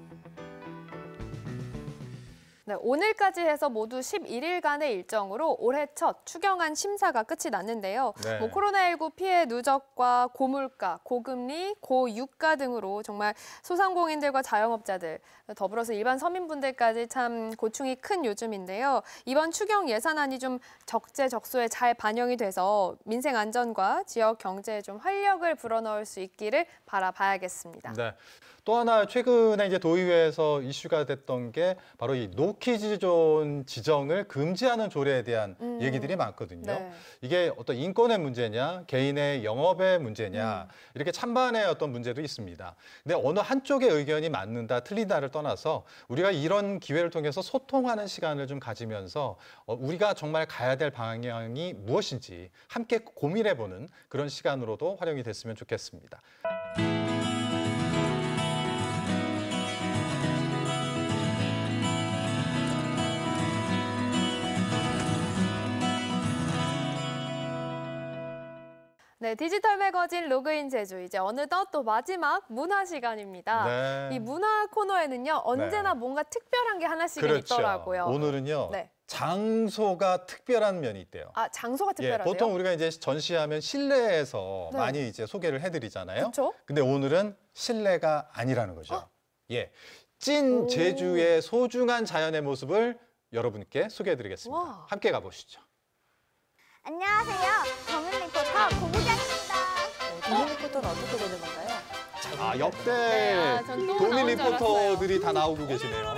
네, 오늘까지 해서 모두 11일간의 일정으로 올해 첫 추경안 심사가 끝이 났는데요. 뭐 코로나19 피해 누적과 고물가, 고금리, 고유가 등으로 정말 소상공인들과 자영업자들, 더불어서 일반 서민분들까지 참 고충이 큰 요즘인데요. 이번 추경 예산안이 좀 적재적소에 잘 반영이 돼서 민생 안전과 지역 경제에 좀 활력을 불어넣을 수 있기를 바라봐야겠습니다. 네. 또 하나 최근에 이제 도의회에서 이슈가 됐던 게 바로 이 노키즈존 지정을 금지하는 조례에 대한 얘기들이 많거든요. 이게 어떤 인권의 문제냐, 개인의 영업의 문제냐 이렇게 찬반의 어떤 문제도 있습니다. 근데 어느 한쪽의 의견이 맞는다, 틀리다를 떠나서 우리가 이런 기회를 통해서 소통하는 시간을 좀 가지면서 우리가 정말 가야 될 방향이 무엇인지 함께 고민해보는 그런 시간으로도 활용이 됐으면 좋겠습니다. 네, 디지털 매거진 로그인 제주 이제 어느덧 또 마지막 문화 시간입니다. 이 문화 코너에는요 언제나 뭔가 특별한 게 하나씩은 있더라고요. 오늘은요 장소가 특별한 면이 있대요. 아, 장소가 특별하대요? 보통 우리가 이제 전시하면 실내에서 많이 이제 소개를 해드리잖아요. 그쵸? 근데 오늘은 실내가 아니라는 거죠. 찐 제주의 소중한 자연의 모습을 여러분께 소개해드리겠습니다. 함께 가보시죠. 안녕하세요. 도민 리포터 고부장입니다. 도민 리포터는 어떻게 되는 건가요? 역대 도민 리포터들이 다 나오고 계시네요.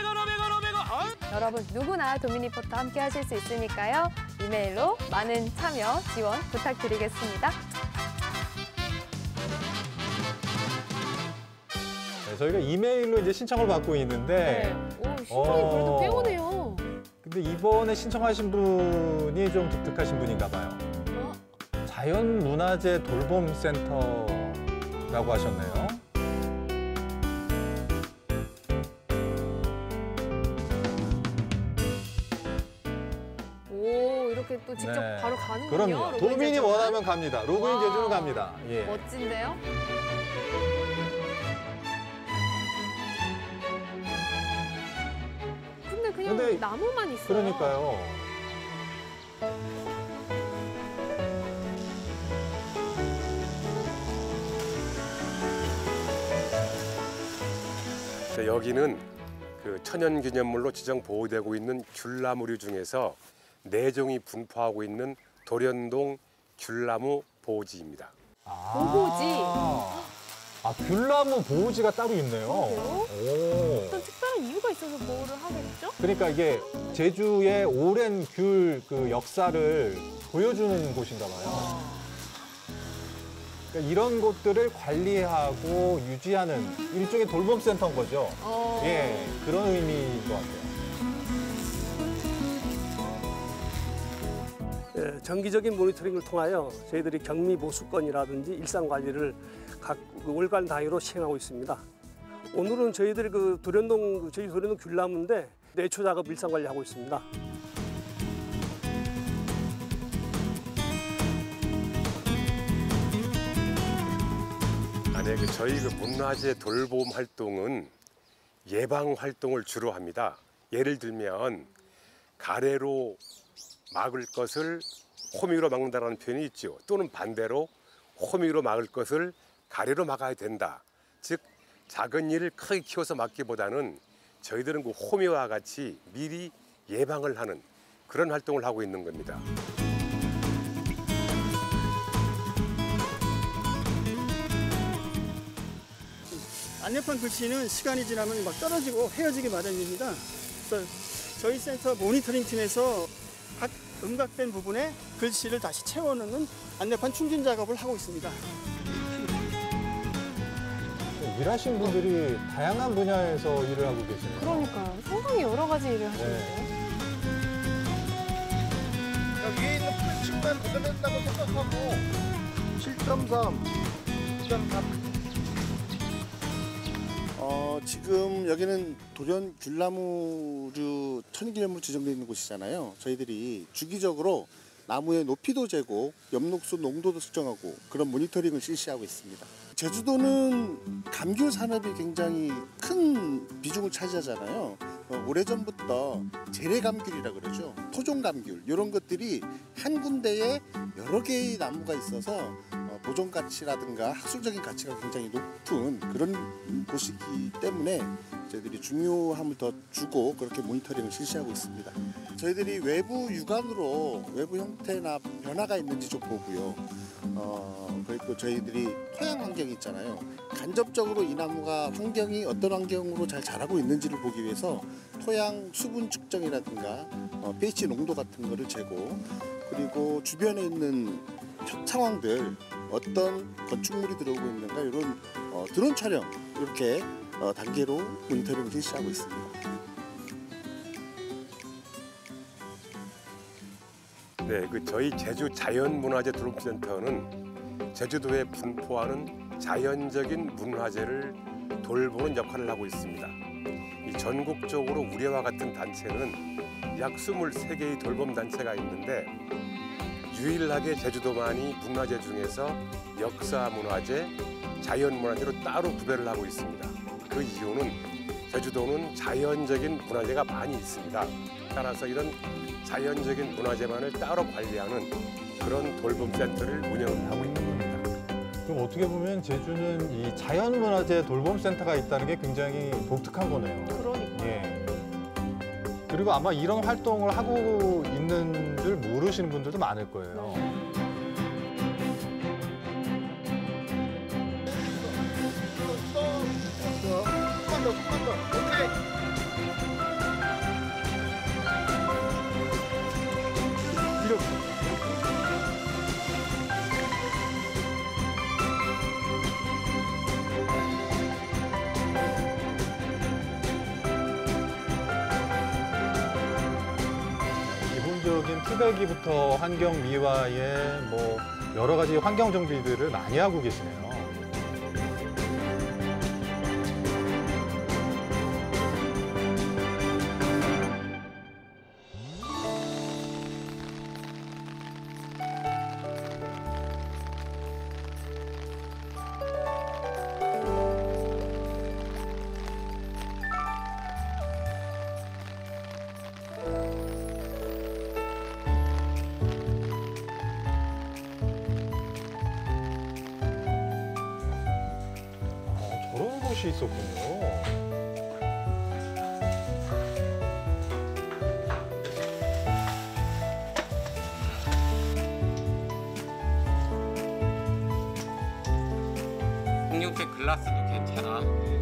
여러분 누구나 도민 리포터 함께 하실 수 있으니까요. 이메일로 많은 참여, 지원 부탁드리겠습니다. 네, 저희가 이메일로 이제 신청을 받고 있는데 신청이 그래도 꽤 오네요. 근데 이번에 신청하신 분이 좀 독특하신 분인가 봐요. 자연문화재 돌봄센터라고 하셨네요. 오, 이렇게 또 직접 바로 가는군요. 그럼요. 도민이 원하면 갑니다. 로그인 제주로 갑니다. 멋진데요? 근데 나무만 있어요. 그러니까요. 여기는 그 천연기념물로 지정 보호되고 있는 귤나무류 중에서 4종이 분포하고 있는 도련동 귤나무 보호지입니다. 보호지? 귤나무 보호지가 따로 있네요. 오. 어떤 특별한 이유가 있어서 보호를 하겠죠? 그러니까 이게 제주의 오랜 귤 그 역사를 보여주는 곳인가 봐요. 그러니까 이런 곳들을 관리하고 유지하는 일종의 돌봄센터인 거죠. 예, 그런 의미인 것 같아요. 예, 정기적인 모니터링을 통하여 저희들이 격리 보수권이라든지 일상 관리를 각 월간 단위로 시행하고 있습니다. 오늘은 저희들이 저희 도련동 귤나무인데 내초 작업 일상 관리하고 있습니다. 아니, 저희 문화재 돌봄 활동은 예방 활동을 주로 합니다. 예를 들면 가래로 막을 것을 호미로 막는다는 표현이 있죠. 또는 반대로 호미로 막을 것을 가래로 막아야 된다. 즉 작은 일을 크게 키워서 막기보다는 저희들은 그 호미와 같이 미리 예방을 하는 그런 활동을 하고 있는 겁니다. 안내판 글씨는 시간이 지나면 막 떨어지고 헤어지기 마련입니다. 그래서 저희 센터 모니터링 팀에서 각 음각된 부분에 글씨를 다시 채워넣는 안내판 충진 작업을 하고 있습니다. 일하신 분들이 다양한 분야에서 일을 하고 계시네요. 그러니까요. 상당히 여러 가지 일을 하시는데요. 위에 있는 풀층만 걷어낸다고 생각하고 7.3, 9.3. 지금 여기는 도련 귤나무류 천연기념물 지정되어 있는 곳이잖아요. 저희들이 주기적으로 나무의 높이도 재고 엽록소 농도도 측정하고 그런 모니터링을 실시하고 있습니다. 제주도는 감귤 산업이 굉장히 큰 비중을 차지하잖아요. 오래전부터 재래감귤이라 그러죠. 토종감귤 이런 것들이 한 군데에 여러 개의 나무가 있어서 보존 가치라든가 학술적인 가치가 굉장히 높은 그런 곳이기 때문에 저희들이 중요함을 더 주고 그렇게 모니터링을 실시하고 있습니다. 저희들이 외부 육안으로 외부 형태나 변화가 있는지 좀 보고요. 그리고 저희들이 토양 환경이 있잖아요. 간접적으로 이 나무가 환경이 어떤 환경으로 잘 자라고 있는지를 보기 위해서 토양 수분 측정이라든가 pH 농도 같은 거를 재고 그리고 주변에 있는 상황들 어떤 건축물이 들어오고 있는가 이런 드론 촬영 이렇게 단계로 모니터링을 실시하고 있습니다. 네, 저희 제주 자연문화재 돌봄센터는 제주도에 분포하는 자연적인 문화재를 돌보는 역할을 하고 있습니다. 이 전국적으로 우리와 같은 단체는 약 23개의 돌봄 단체가 있는데 유일하게 제주도만이 문화재 중에서 역사 문화재, 자연 문화재로 따로 구별을 하고 있습니다. 그 이유는 제주도는 자연적인 문화재가 많이 있습니다. 따라서 이런 자연적인 문화재만을 따로 관리하는 그런 돌봄센터를 운영을 하고 있는 겁니다. 그럼 어떻게 보면 제주는 이 자연문화재 돌봄센터가 있다는 게 굉장히 독특한 거네요. 그러니까. 예. 그리고 아마 이런 활동을 하고 있는 줄 모르시는 분들도 많을 거예요. 조금만 더, 오케이. 이렇게. 기본적인 투배기부터 환경 미화에 뭐 여러 가지 환경 정비들을 많이 하고 계시네요. 저런 곳이 있었군요. 글라스도 괜찮아.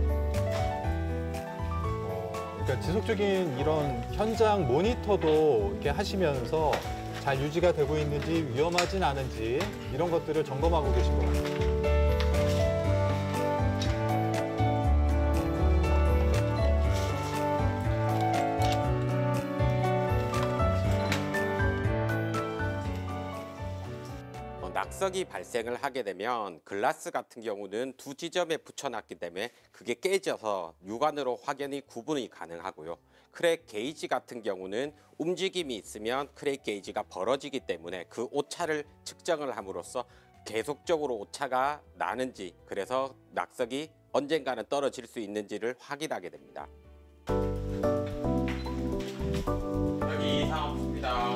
그러니까 지속적인 이런 현장 모니터도 이렇게 하시면서 잘 유지가 되고 있는지 위험하진 않은지 이런 것들을 점검하고 계신 것 같아요. 낙석이 발생을 하게 되면 글라스 같은 경우는 두 지점에 붙여놨기 때문에 그게 깨져서 육안으로 확연히 구분이 가능하고요. 크랙 게이지 같은 경우는 움직임이 있으면 크랙 게이지가 벌어지기 때문에 그 오차를 측정을 함으로써 계속적으로 오차가 나는지, 그래서 낙석이 언젠가는 떨어질 수 있는지를 확인하게 됩니다. 여기 이상 없습니다.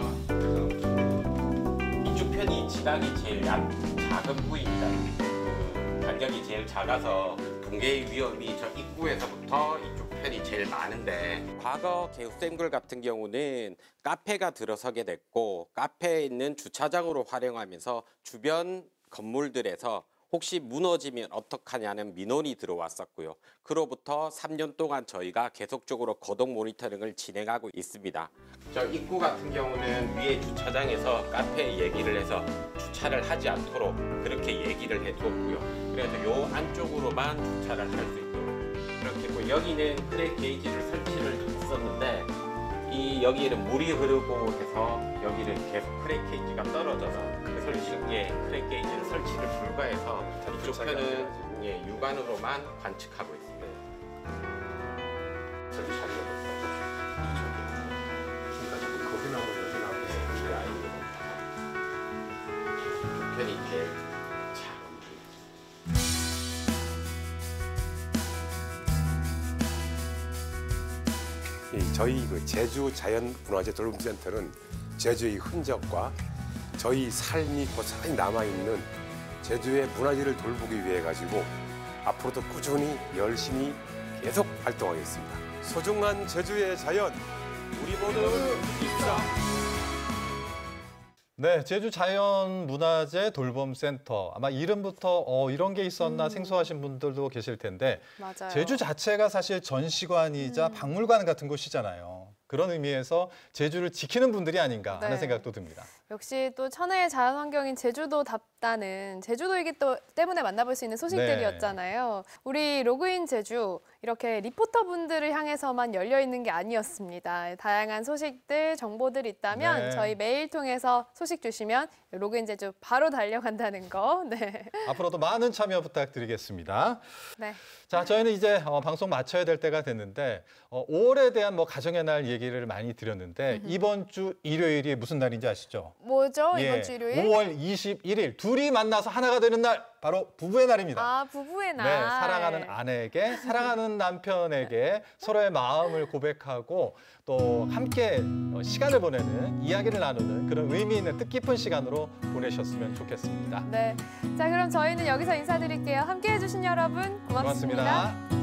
이쪽 편이 지각이 제일 작은 부위입니다. 그 간격이 제일 작아서 붕괴의 위험이 저 입구에서부터 이쪽 편이 제일 많은데, 과거 개우쌤글 같은 경우는 카페가 들어서게 됐고 카페에 있는 주차장으로 활용하면서 주변 건물들에서 혹시 무너지면 어떡하냐는 민원이 들어왔었고요. 그로부터 3년 동안 저희가 계속적으로 거동 모니터링을 진행하고 있습니다. 저 입구 같은 경우는 위에 주차장에서 카페에 얘기를 해서 주차를 하지 않도록 그렇게 얘기를 해두었고요. 그래서 요 안쪽으로만 주차를 할 수 있도록 그렇게 했고, 여기는 크랙 게이지를 설치를 했었는데 여기에는 물이 흐르고 해서 여기는 계속 크랙 게이지가 떨어져서 설치에 크랙 게이지를 설치를 불가해서 이쪽 편은 육안으로만 관측하고 있습니다. 설치하려고 이쪽에 거기 나오고 여기 나오고 이 아이들 이쪽 편이 제일 작은 부위. 저희 그 제주 자연문화재 돌봄센터는 제주의 흔적과 저희 삶이 고스란히 남아있는 제주의 문화재를 돌보기 위해 가지고 앞으로도 꾸준히 열심히 계속 활동하겠습니다. 소중한 제주의 자연, 우리 모두 지킵시다. 네, 제주 자연문화재 돌봄센터. 아마 이름부터 이런 게 있었나 생소하신 분들도 계실 텐데, 맞아요. 제주 자체가 사실 전시관이자 박물관 같은 곳이잖아요. 그런 의미에서 제주를 지키는 분들이 아닌가 하는 네. 생각도 듭니다. 역시 또 천혜의 자연환경인 제주도답다는 제주도이기 또 때문에 만나볼 수 있는 소식들이었잖아요. 우리 로그인 제주 이렇게 리포터분들을 향해서만 열려 있는 게 아니었습니다. 다양한 소식들, 정보들 있다면 네. 저희 메일 통해서 소식 주시면 로그인 제주 바로 달려간다는 거. 네. 앞으로도 많은 참여 부탁드리겠습니다. 네. 자, 저희는 이제 방송 마쳐야 될 때가 됐는데 5월에 대한 가정의 날 얘기를 많이 드렸는데 이번 주 일요일이 무슨 날인지 아시죠? 뭐죠? 이번 주 일요일? 5월 21일 둘이 만나서 하나가 되는 날, 바로 부부의 날입니다. 아, 부부의 날. 네, 사랑하는 아내에게, 사랑하는 남편에게 서로의 마음을 고백하고 또 함께 시간을 보내는, 이야기를 나누는 그런 의미 있는 뜻깊은 시간으로 보내셨으면 좋겠습니다. 네. 자, 그럼 저희는 여기서 인사드릴게요. 함께해 주신 여러분 고맙습니다. 고맙습니다.